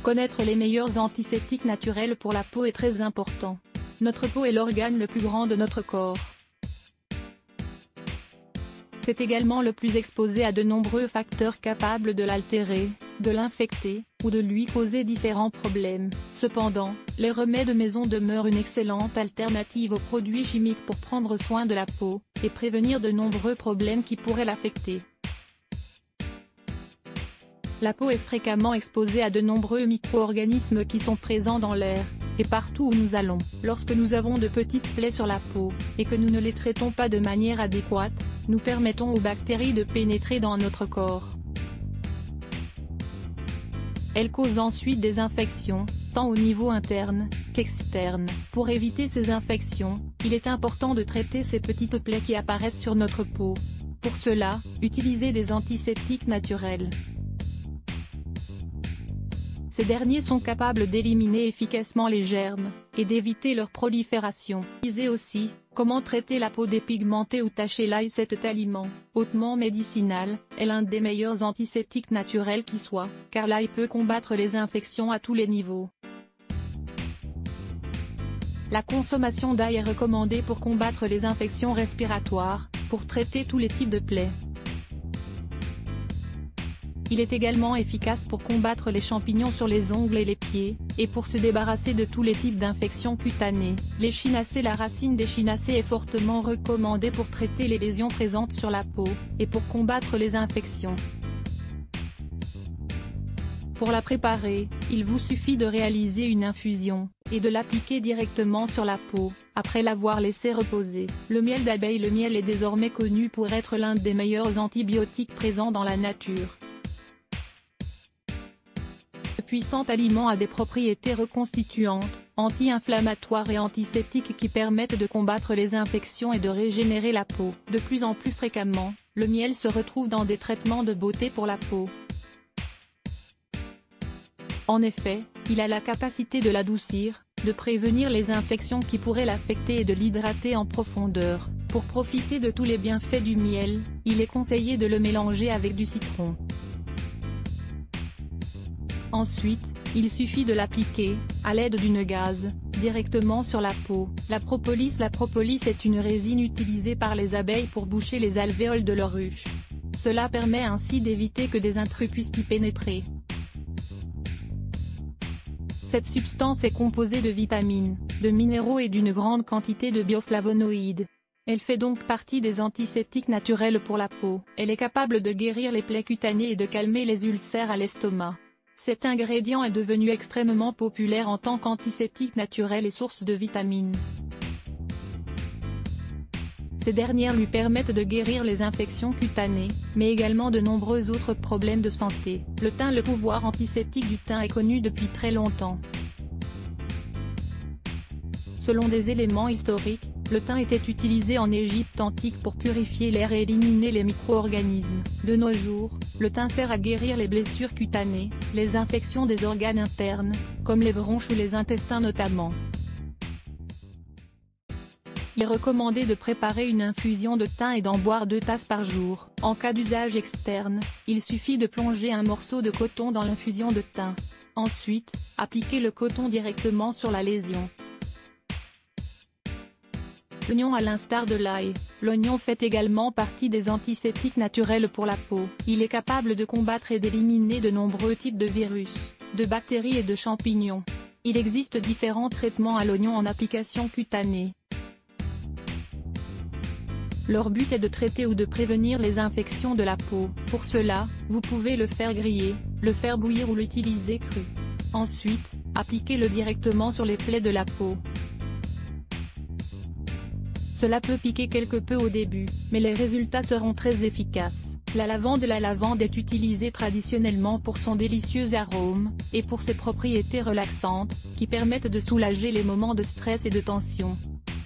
Connaître les meilleurs antiseptiques naturels pour la peau est très important. Notre peau est l'organe le plus grand de notre corps. C'est également le plus exposé à de nombreux facteurs capables de l'altérer, de l'infecter, ou de lui causer différents problèmes. Cependant, les remèdes maison demeurent une excellente alternative aux produits chimiques pour prendre soin de la peau, et prévenir de nombreux problèmes qui pourraient l'affecter. La peau est fréquemment exposée à de nombreux micro-organismes qui sont présents dans l'air, et partout où nous allons. Lorsque nous avons de petites plaies sur la peau, et que nous ne les traitons pas de manière adéquate, nous permettons aux bactéries de pénétrer dans notre corps. Elles causent ensuite des infections, tant au niveau interne qu'externe. Pour éviter ces infections, il est important de traiter ces petites plaies qui apparaissent sur notre peau. Pour cela, utilisez des antiseptiques naturels. Ces derniers sont capables d'éliminer efficacement les germes, et d'éviter leur prolifération. Lisez aussi, comment traiter la peau dépigmentée ou tachée. L'ail, cet aliment, hautement médicinal, est l'un des meilleurs antiseptiques naturels qui soit, car l'ail peut combattre les infections à tous les niveaux. La consommation d'ail est recommandée pour combattre les infections respiratoires, pour traiter tous les types de plaies. Il est également efficace pour combattre les champignons sur les ongles et les pieds, et pour se débarrasser de tous les types d'infections cutanées. L'échinacée. La racine d'échinacée est fortement recommandée pour traiter les lésions présentes sur la peau, et pour combattre les infections. Pour la préparer, il vous suffit de réaliser une infusion, et de l'appliquer directement sur la peau, après l'avoir laissé reposer. Le miel d'abeille. Le miel est désormais connu pour être l'un des meilleurs antibiotiques présents dans la nature. Ce puissant aliment a des propriétés reconstituantes, anti-inflammatoires et antiseptiques qui permettent de combattre les infections et de régénérer la peau. De plus en plus fréquemment, le miel se retrouve dans des traitements de beauté pour la peau. En effet, il a la capacité de l'adoucir, de prévenir les infections qui pourraient l'affecter et de l'hydrater en profondeur. Pour profiter de tous les bienfaits du miel, il est conseillé de le mélanger avec du citron. Ensuite, il suffit de l'appliquer, à l'aide d'une gaze, directement sur la peau. La propolis. La propolis est une résine utilisée par les abeilles pour boucher les alvéoles de leur ruche. Cela permet ainsi d'éviter que des intrus puissent y pénétrer. Cette substance est composée de vitamines, de minéraux et d'une grande quantité de bioflavonoïdes. Elle fait donc partie des antiseptiques naturels pour la peau. Elle est capable de guérir les plaies cutanées et de calmer les ulcères à l'estomac. Cet ingrédient est devenu extrêmement populaire en tant qu'antiseptique naturel et source de vitamines. Ces dernières lui permettent de guérir les infections cutanées, mais également de nombreux autres problèmes de santé. Le thym. Le pouvoir antiseptique du thym est connu depuis très longtemps. Selon des éléments historiques, le thym était utilisé en Égypte antique pour purifier l'air et éliminer les micro-organismes. De nos jours, le thym sert à guérir les blessures cutanées, les infections des organes internes, comme les bronches ou les intestins notamment. Il est recommandé de préparer une infusion de thym et d'en boire 2 tasses par jour. En cas d'usage externe, il suffit de plonger un morceau de coton dans l'infusion de thym. Ensuite, appliquez le coton directement sur la lésion. L'oignon. À l'instar de l'ail, l'oignon fait également partie des antiseptiques naturels pour la peau. Il est capable de combattre et d'éliminer de nombreux types de virus, de bactéries et de champignons. Il existe différents traitements à l'oignon en application cutanée. Leur but est de traiter ou de prévenir les infections de la peau. Pour cela, vous pouvez le faire griller, le faire bouillir ou l'utiliser cru. Ensuite, appliquez-le directement sur les plaies de la peau. Cela peut piquer quelque peu au début, mais les résultats seront très efficaces. La lavande. La lavande est utilisée traditionnellement pour son délicieux arôme, et pour ses propriétés relaxantes, qui permettent de soulager les moments de stress et de tension.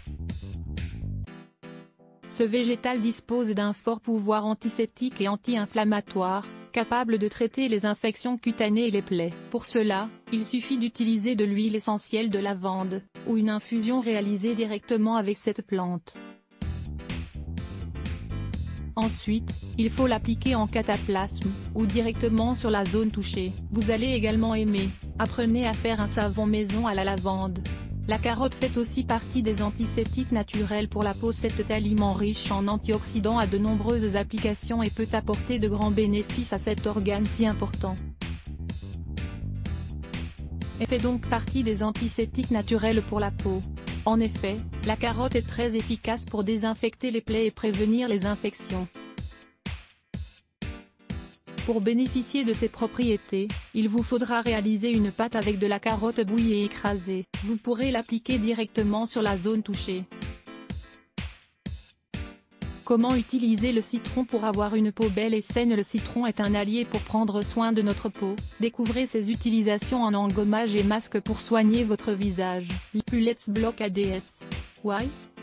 Ce végétal dispose d'un fort pouvoir antiseptique et anti-inflammatoire, capable de traiter les infections cutanées et les plaies. Pour cela, il suffit d'utiliser de l'huile essentielle de lavande, ou une infusion réalisée directement avec cette plante. Ensuite, il faut l'appliquer en cataplasme, ou directement sur la zone touchée. Vous allez également aimer, Apprenez à faire un savon maison à la lavande. La carotte fait aussi partie des antiseptiques naturels pour la peau. Cet aliment riche en antioxydants a de nombreuses applications et peut apporter de grands bénéfices à cet organe si important. Elle fait donc partie des antiseptiques naturels pour la peau. En effet, la carotte est très efficace pour désinfecter les plaies et prévenir les infections. Pour bénéficier de ces propriétés, il vous faudra réaliser une pâte avec de la carotte bouillie et écrasée. Vous pourrez l'appliquer directement sur la zone touchée. Comment utiliser le citron pour avoir une peau belle et saine? Le citron est un allié pour prendre soin de notre peau. Découvrez ses utilisations en engommage et masque pour soigner votre visage. Let's block ADS. Why?